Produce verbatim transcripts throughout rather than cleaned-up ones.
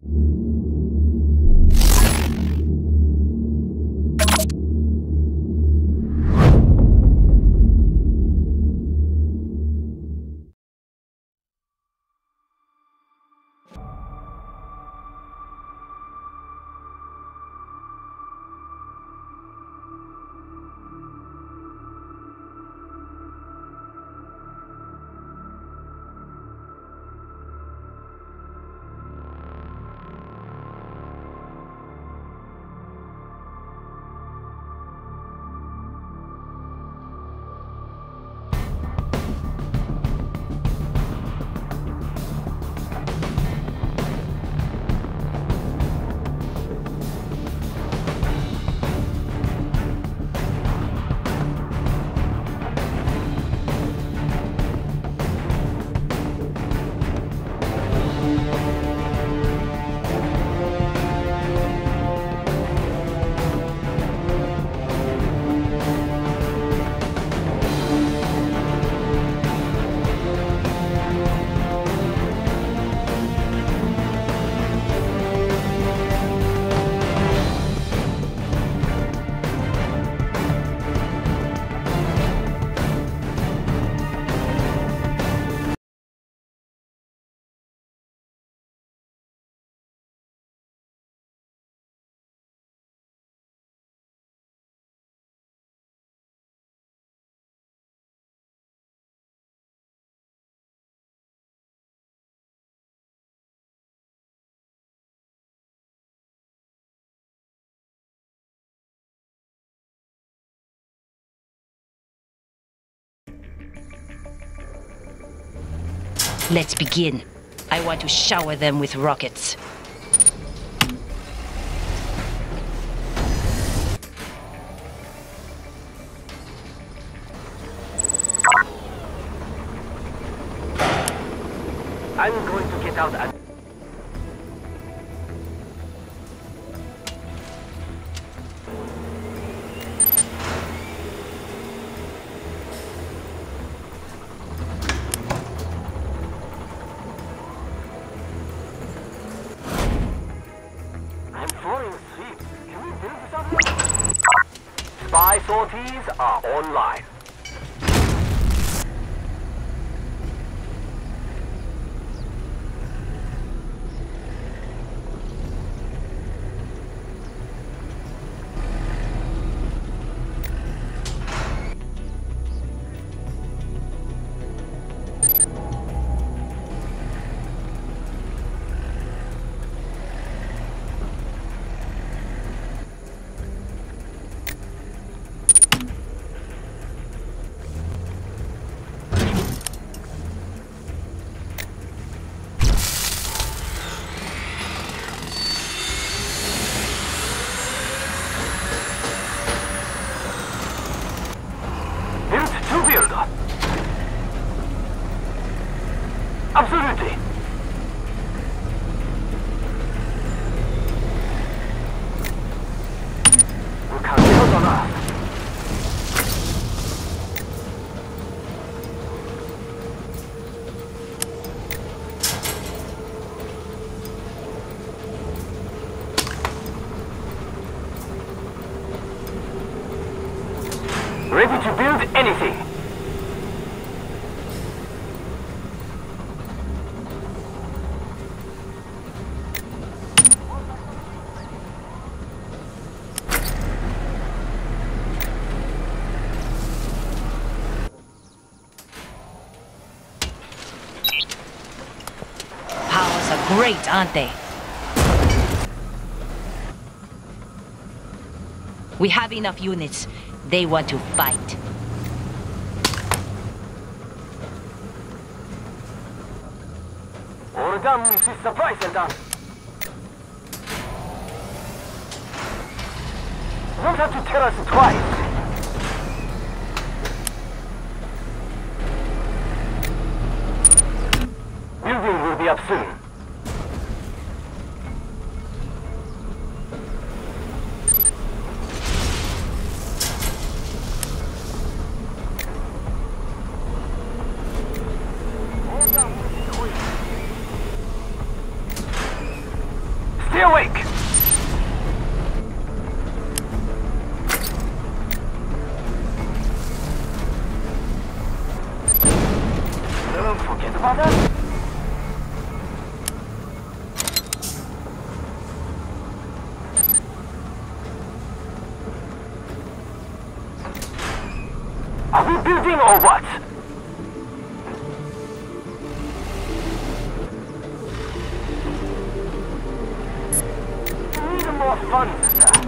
Let's begin. I want to shower them with rockets. I'm going to get out and... I'm falling asleep. Can we build this up? Spy sorties are online. Absolutely. We can build on Earth. Ready to build anything. Great, aren't they? We have enough units. They want to fight. All done, Missus Surprise, and done. You don't have to tell us twice. Building will be up soon. forget about that? Are we building or what? We need more fun than that.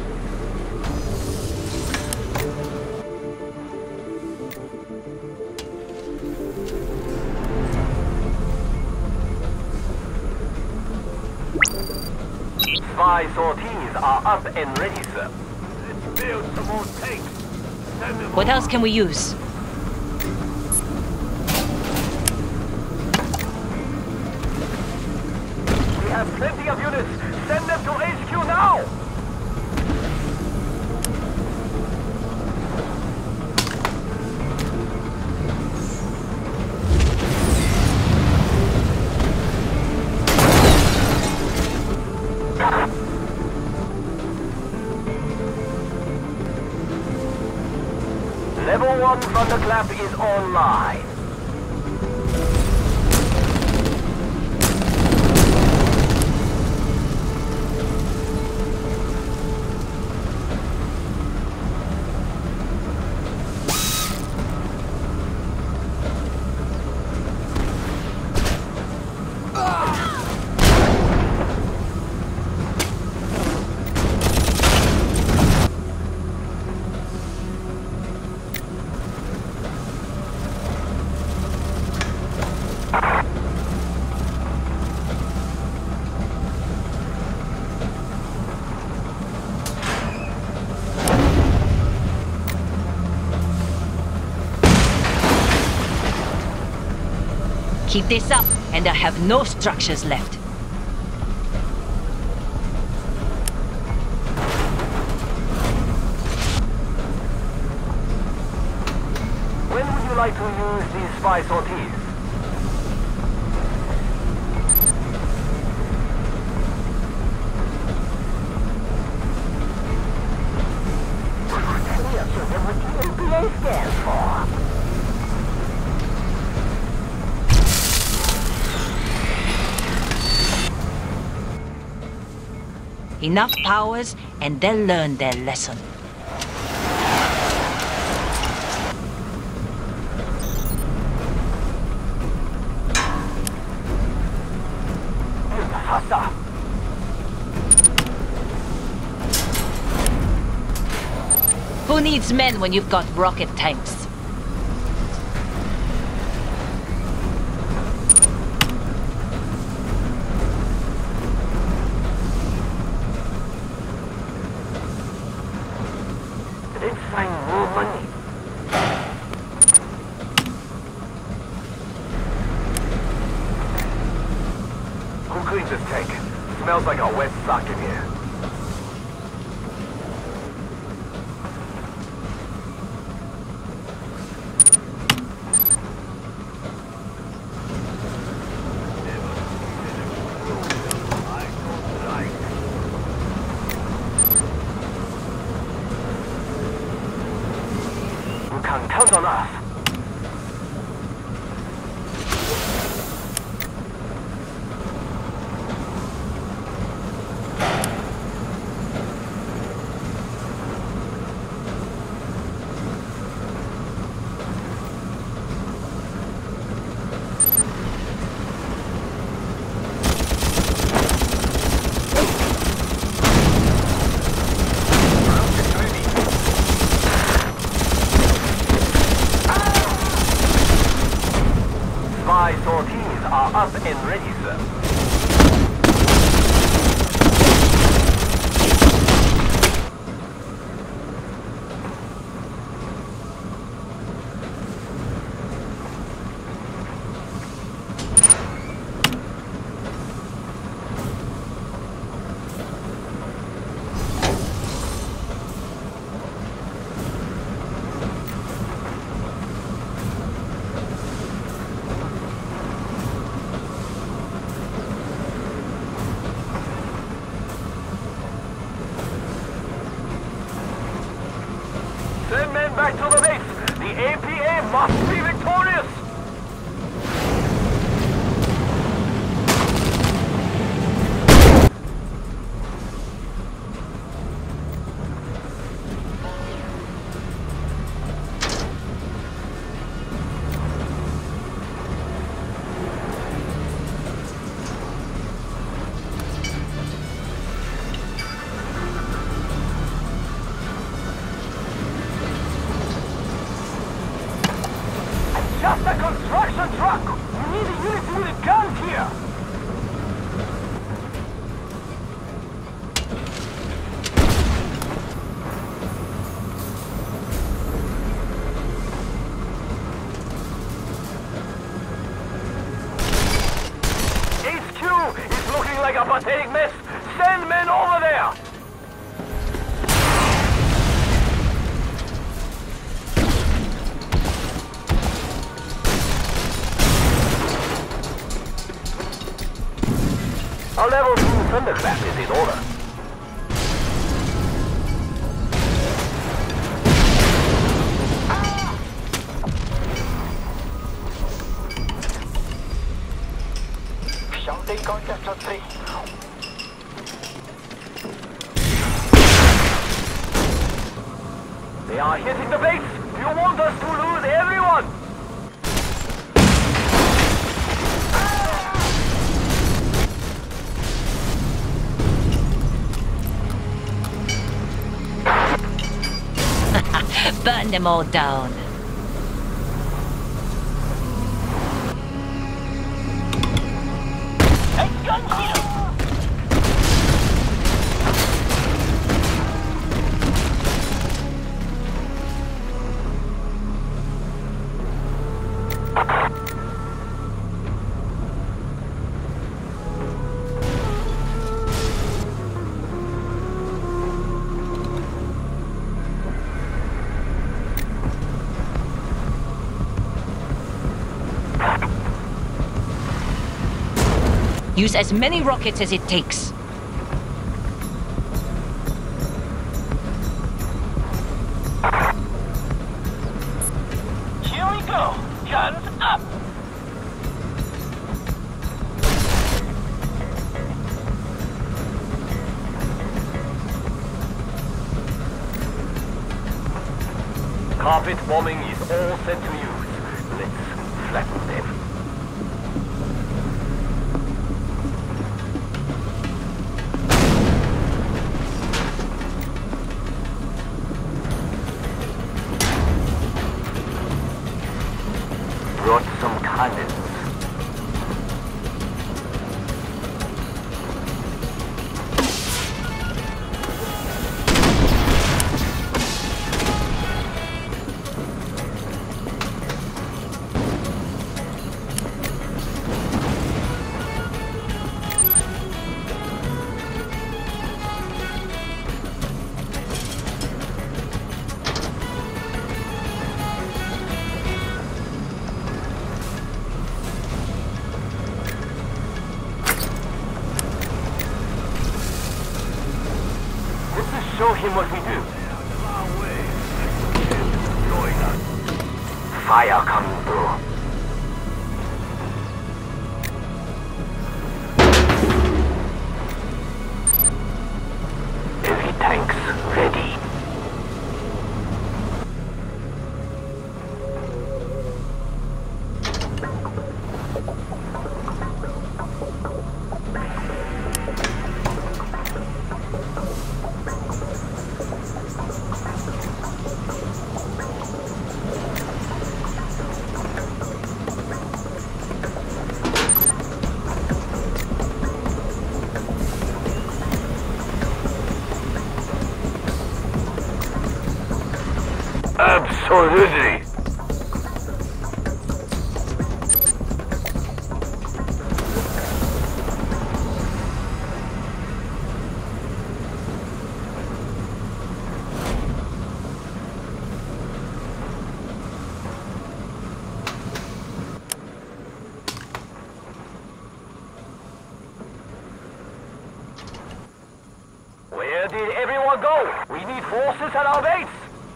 Spy sorties are up and ready, sir. Let's build some more tanks. What else can we use? We have plenty of units. Send them to H Q now! Level one Thunderclap is online. Keep this up, and I have no structures left. When would you like to use these spy sorties? Clear to them what the N P A stands for. Enough powers, and they'll learn their lesson. Faster! Who needs men when you've got rocket tanks? Let's find more money. Who cleans this tank? Smells like a wet sock in here. Can count on us. Spy sorties are up and ready, sir. Send men back to the base. The A P A must be victorious. just a construction truck! We need a unit with guns here! H Q is looking like a pathetic mess! Send men over there! Our level two Thunderclap is in order. Something contact on three. They are hitting the base! You want us to lose everyone! Burn them all down. A gun here! Use as many rockets as it takes. Here we go! Guns up! Carpet bombing is all set to use. Let's flatten them. Brought some cannons. Show him what we do. Fire coming through. Heavy tanks ready. Absolutely. Where did everyone go? We need forces at our base.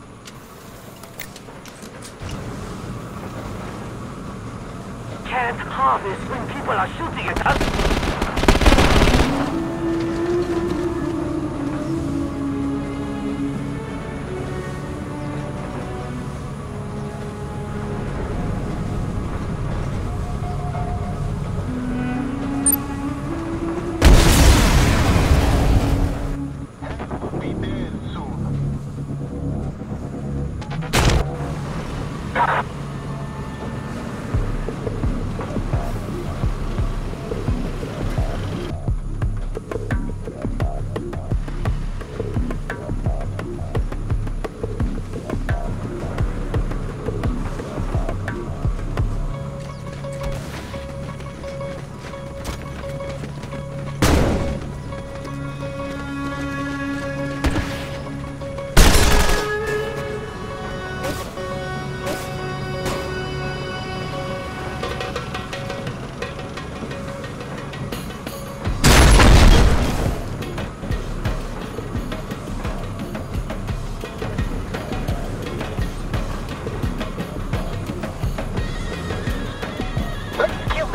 Can't harvest when people are shooting at us.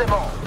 them all.